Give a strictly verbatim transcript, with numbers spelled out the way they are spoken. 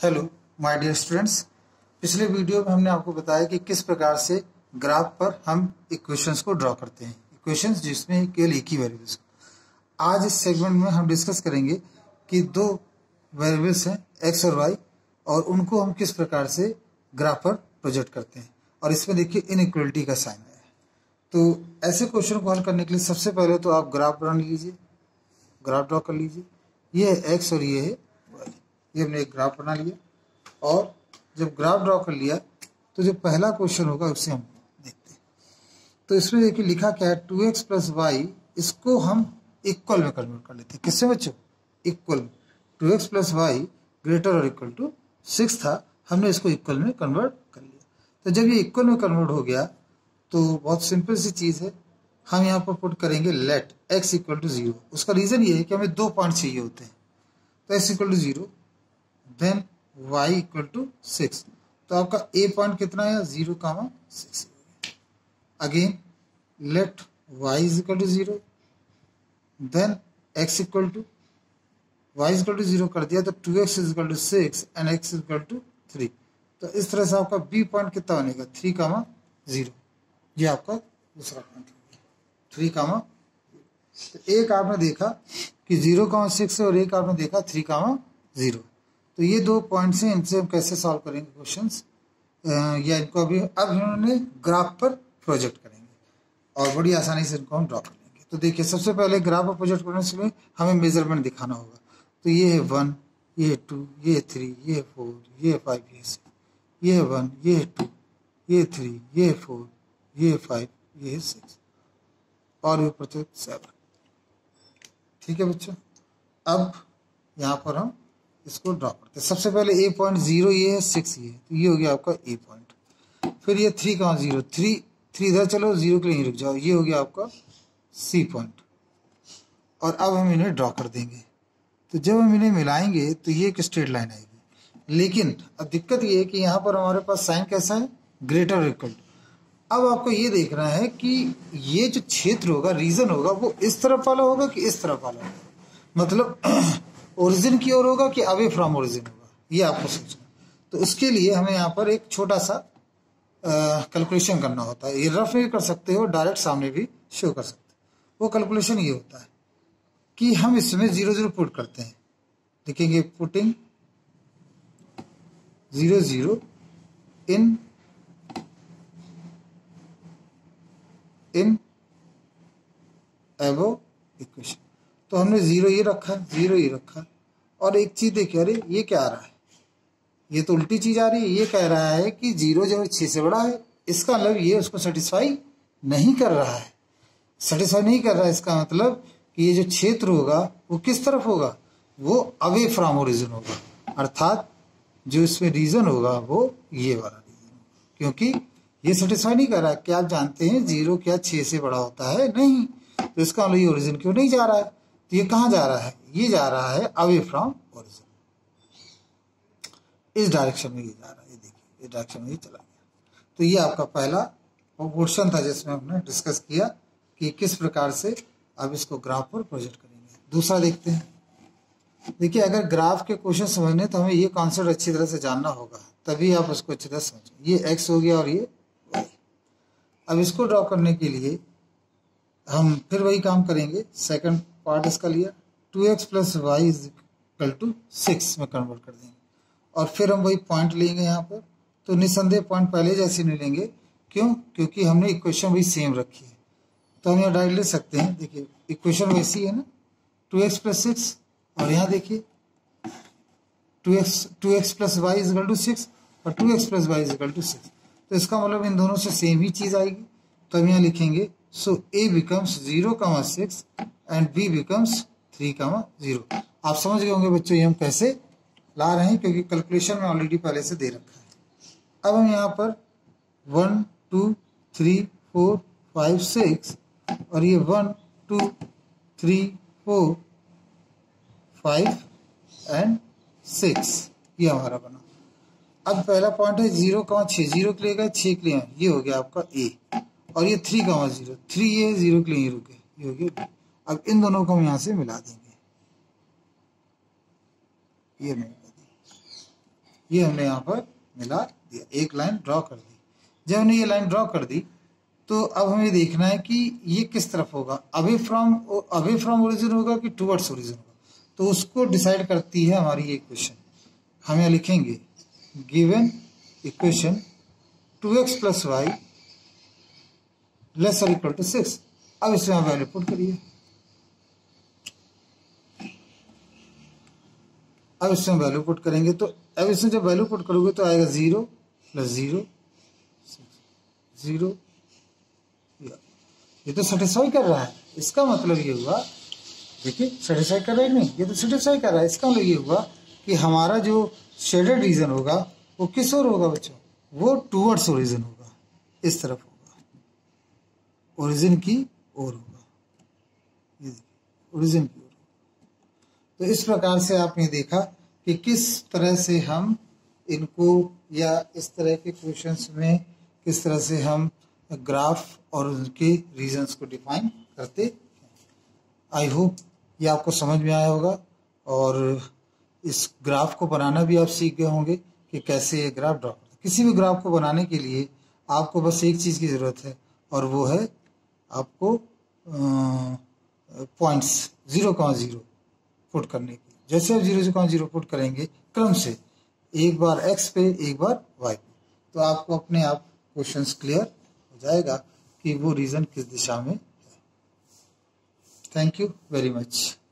Hello my dear students, पिछले video में हमने आपको बताया कि किस प्रकार से ग्राफ पर हम इक्वेशंस को ड्रॉ करते हैं, इक्वेशंस जिसमें केवल एक ही वेरिएबल्स। आज इस सेगमेंट में हम डिस्कस करेंगे कि दो वेरिएबल्स हैं एक्स और वाई, और उनको हम किस प्रकार से ग्राफ पर प्रोजेक्ट करते हैं। और इसमें देखिए इनइक्वलिटी का साइन है। तो ऐसे क्वेश्चन को हल करने के लिए सबसे पहले तो आप ग्राफ बना लीजिए, ग्राफ ड्रॉ कर लीजिए। ये है एक्स और ये है वाई, ये हमने एक ग्राफ बना लिया। और जब ग्राफ ड्रॉ कर लिया तो जो पहला क्वेश्चन होगा उससे हम देखते हैं। तो इसमें देखिए लिखा क्या है, टू एक्स प्लस वाई, इसको हम इक्वल में कन्वर्ट कर लेते हैं। किससे बच्चों? इक्वल में। Two x plus y greater और इक्वल टू सिक्स था, हमने इसको इक्वल में कन्वर्ट कर लिया। तो जब ये इक्वल में कन्वर्ट हो गया तो बहुत सिंपल सी चीज़ है, हम यहाँ पर पुट करेंगे let x equal to zero. उसका रीज़न ये है कि हमें दो पॉइंट चाहिए होते हैं। तो x equal to zero, then y equal to six. तो आपका a पॉइंट कितना है? Zero comma six. Again let y is equal to zero, then x equal to y equal to zero कर दिया तो two x is equal to six and x is equal to three. तो इस तरह से आपका b पॉइंट कितना बनेगा? Three comma zero. ये आपका दूसरा पॉइंट होगा, थ्री कामा। तो एक आपने देखा कि जीरो कामा सिक्स है और एक आपने देखा थ्री कामा जीरो। तो ये दो पॉइंट्स हैं, इनसे हम कैसे सॉल्व करेंगे क्वेश्चंस, या इनको अभी अब इन्होंने ग्राफ पर प्रोजेक्ट करेंगे और बड़ी आसानी से इनको हम ड्रॉ कर लेंगे। तो देखिए सबसे पहले ग्राफ पर प्रोजेक्ट करने से हमें मेजरमेंट दिखाना होगा। तो ये है वन, ये है टू, ये है थ्री, ये है फोर, ये है फाइव, ये है ये है वन, ये है टू, ये है थ्री, ये है फोर, ये है फाइव, ये है सिक्स, और ये प्रत्येक सेवन। ठीक है बच्चों, अब यहाँ पर हम इसको ड्रॉ करते हैं। सबसे पहले ए पॉइंट जीरो ये है, सिक्स ये है, तो ये हो गया आपका ए पॉइंट। फिर ये थ्री कहाँ जीरो, थ्री थ्री इधर चलो, जीरो के लिए रुक जाओ, ये हो गया आपका सी पॉइंट। और अब हम इन्हें ड्रॉ कर देंगे। तो जब हम इन्हें मिलाएंगे तो ये एक स्ट्रेट लाइन आएगी। लेकिन अब दिक्कत ये है कि यहाँ पर हमारे पास साइन कैसा है? ग्रेटर और इक्वल। अब आपको ये देखना है कि ये जो क्षेत्र होगा, रीजन होगा, वो इस तरफ वाला होगा कि इस तरफ वाला होगा, मतलब ओरिजिन की ओर होगा कि अवे फ्रॉम ओरिजिन होगा, ये आपको सोचना। तो इसके लिए हमें यहाँ पर एक छोटा सा कैलकुलेशन करना होता है। ये रफ भी कर सकते हो, डायरेक्ट सामने भी शो कर सकते हो। वो कैलकुलेशन ये होता है कि हम इसमें जीरो जीरो पुट करते हैं। देखेंगे putting zero zero in in above equation. तो हमने जीरो ये रखा, जीरो ये रखा, और एक चीज देखिए, अरे ये क्या आ रहा है? ये तो उल्टी चीज आ रही है। ये कह रहा है कि जीरो जो है छः से बड़ा है, इसका मतलब ये उसको सेटिस्फाई नहीं कर रहा है। सेटिस्फाई नहीं कर रहा है, इसका मतलब कि ये जो क्षेत्र होगा वो किस तरफ होगा? वो अवे फ्रॉम ओरिजिन होगा, अर्थात जो इसमें रीजन होगा वो ये वाला रीजन, क्योंकि ये सेटिस्फाई नहीं कर रहा है। क्या आप जानते हैं जीरो क्या छः से बड़ा होता है? नहीं। तो इसका मतलब ये ओरिजिन क्यों नहीं जा रहा है? तो ये कहाँ जा रहा है? ये जा रहा है अवे फ्रॉम ओरिजिन, इस डायरेक्शन में ये जा रहा है। ये देखिए, इस डायरेक्शन में ये चला गया। तो ये आपका पहला पोर्शन था जिसमें हमने डिस्कस किया कि किस प्रकार से अब इसको ग्राफ पर प्रोजेक्ट करेंगे। दूसरा देखते हैं। देखिए, अगर ग्राफ के क्वेश्चन समझने तो हमें ये कॉन्सेप्ट अच्छी तरह से जानना होगा, तभी आप उसको अच्छी तरह समझें। ये एक्स हो गया और ये वाई। अब इसको ड्रॉ करने के लिए हम फिर वही काम करेंगे। सेकंड पार्ट इसका लिया, two x plus y is equal to six में कन्वर्ट कर देंगे, और फिर हम वही पॉइंट लेंगे यहाँ पर। तो निसंदेह पॉइंट पहले जैसे नहीं लेंगे, क्यों? क्योंकि हमने इक्वेशन वही सेम रखी है। तो हम यहाँ डायरेक्ट ले सकते हैं। देखिए इक्वेशन वैसी है ना, टू एक्स प्लस सिक्स, और यहाँ देखिए two x two x plus y is equal to six, और two x plus y is equal to six. तो इसका मतलब इन दोनों से सेम ही चीज़ आएगी। तो हम यहाँ लिखेंगे so a becomes zero comma six and b becomes three comma zero. आप समझ गए होंगे बच्चों ये हम कैसे ला रहे हैं, क्योंकि कैलकुलेशन में ऑलरेडी पहले से दे रखा है। अब हम यहाँ पर one two three four five six, और ये one two three four five and six, ये हमारा बना। अब पहला पॉइंट है जीरो कामा छः, जीरो के लिए गए, छः के लिए, ये हो गया आपका ए, और ये थ्री कामा जीरो, थ्री ये जीरो के लिए ये रुके, ये हो गया। अब इन दोनों को हम यहाँ से मिला देंगे, ये नहीं ये हमने यहाँ पर मिला दिया, एक लाइन ड्रॉ कर दी। जब हमने ये लाइन ड्रॉ कर दी तो अब हमें देखना है कि ये किस तरफ होगा, away from away from origin होगा कि टुवर्ड्स ओरिजिन होगा। तो उसको डिसाइड करती है हमारी ये इक्वेशन। हम यहाँ लिखेंगे given equation two x plus y less और इक्वल टू सिक्स। अब इसमें आप वैल्यू पुट करिए। अब इसमें वैल्यू पुट करेंगे तो अब इसमें जब वैल्यू पुट करोगे तो आएगा जीरो प्लस जीरो जीरो। ये तो सेटिस्फाई कर रहा है, इसका मतलब ये हुआ, देखिए सेटिस्फाई कर रहा है नहीं, ये तो सेटिस्फाई कर रहा है। इसका मतलब ये हुआ कि हमारा जो शेडेड रीजन होगा वो किस ओर होगा बच्चों, वो टूवर्ड्स ओरिजिन होगा, इस तरफ होगा, ओरिजिन की ओर होगा, ये देखिए ओरिजिन की ओर। तो इस प्रकार से आपने देखा कि किस तरह से हम इनको या इस तरह के क्वेश्चंस में किस तरह से हम ग्राफ और उनके रीजंस को डिफाइन करते हैं। आई होप ये आपको समझ में आया होगा और इस ग्राफ को बनाना भी आप सीख गए होंगे कि कैसे ये ग्राफ ड्रॉ करते हैं। किसी भी ग्राफ को बनाने के लिए आपको बस एक चीज़ की ज़रूरत है और वो है आपको points zero comma zero put करने की। जैसे आप जीरो कॉमा जीरो पुट करेंगे क्रम से, एक बार एक्स पे एक बार वाई पे, तो आपको अपने आप क्वेश्चंस क्लियर हो जाएगा कि वो रीजन किस दिशा में है। Thank you very much.